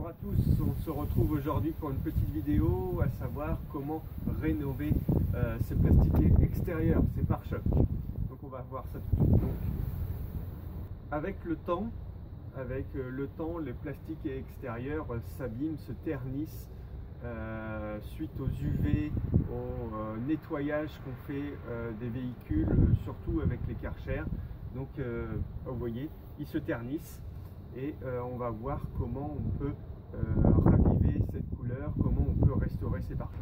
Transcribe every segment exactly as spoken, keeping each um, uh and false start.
Bonjour à tous, on se retrouve aujourd'hui pour une petite vidéo à savoir comment rénover euh, ces plastiques extérieurs, ces pare-chocs. Donc on va voir ça tout de suite. Donc, avec le temps, avec le temps, les plastiques extérieurs s'abîment, se ternissent euh, suite aux U V, au euh, nettoyage qu'on fait euh, des véhicules, surtout avec les Karcher. Donc euh, vous voyez, ils se ternissent. Et euh, on va voir comment on peut euh, raviver cette couleur, comment on peut restaurer ces pare-chocs.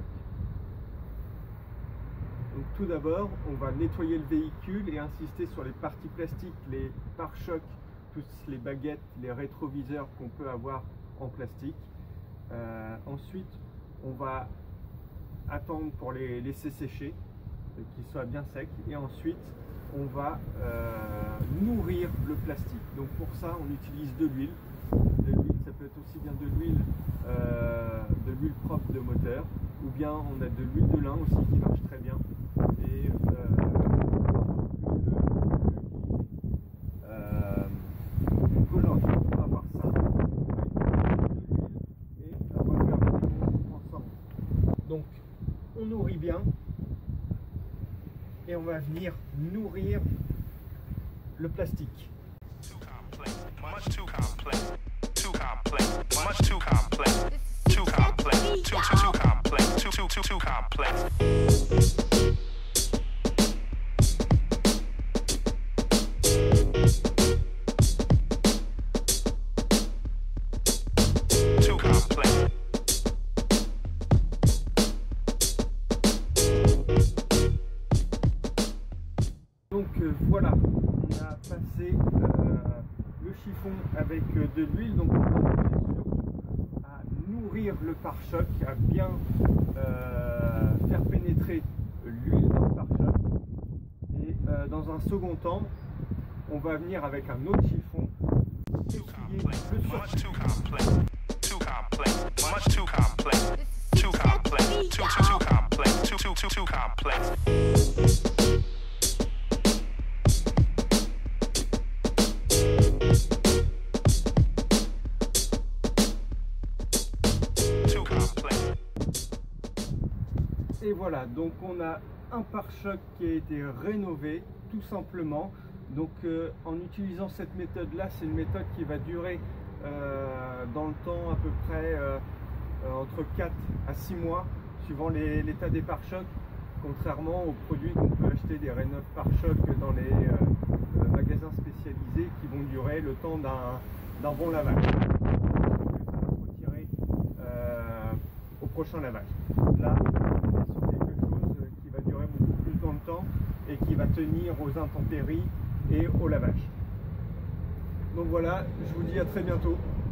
Donc tout d'abord, on va nettoyer le véhicule et insister sur les parties plastiques, les pare-chocs, toutes les baguettes, les rétroviseurs qu'on peut avoir en plastique. Euh, ensuite, on va attendre pour les laisser sécher, qu'ils soient bien secs, et ensuite on va euh, nourrir le plastique. Donc pour ça on utilise de l'huile. De l'huile, ça peut être aussi bien de l'huile euh, de l'huile propre de moteur, ou bien on a de l'huile de lin aussi qui marche très bien. Et euh, donc aujourd'hui on va voir ça. Et on va faire la démo ensemble. Donc on nourrit bien. Et on va venir nourrir le plastique. Donc euh, voilà, on a passé euh, le chiffon avec euh, de l'huile, donc on va surtout à nourrir le pare-choc, à bien euh, faire pénétrer l'huile dans le pare-choc. Et euh, dans un second temps, on va venir avec un autre chiffon essuyer le surplus. Et voilà, donc on a un pare-choc qui a été rénové tout simplement. Donc euh, en utilisant cette méthode là, c'est une méthode qui va durer euh, dans le temps à peu près euh, euh, entre quatre à six mois suivant l'état des pare-chocs, contrairement aux produits qu'on peut acheter des rénov pare-chocs dans les euh, euh, magasins spécialisés qui vont durer le temps d'un bon lavage. Ça va se retirer euh, au prochain lavage. Là, sur quelque chose qui va durer beaucoup plus dans le temps et qui va tenir aux intempéries et au lavage. Donc voilà, je vous dis à très bientôt.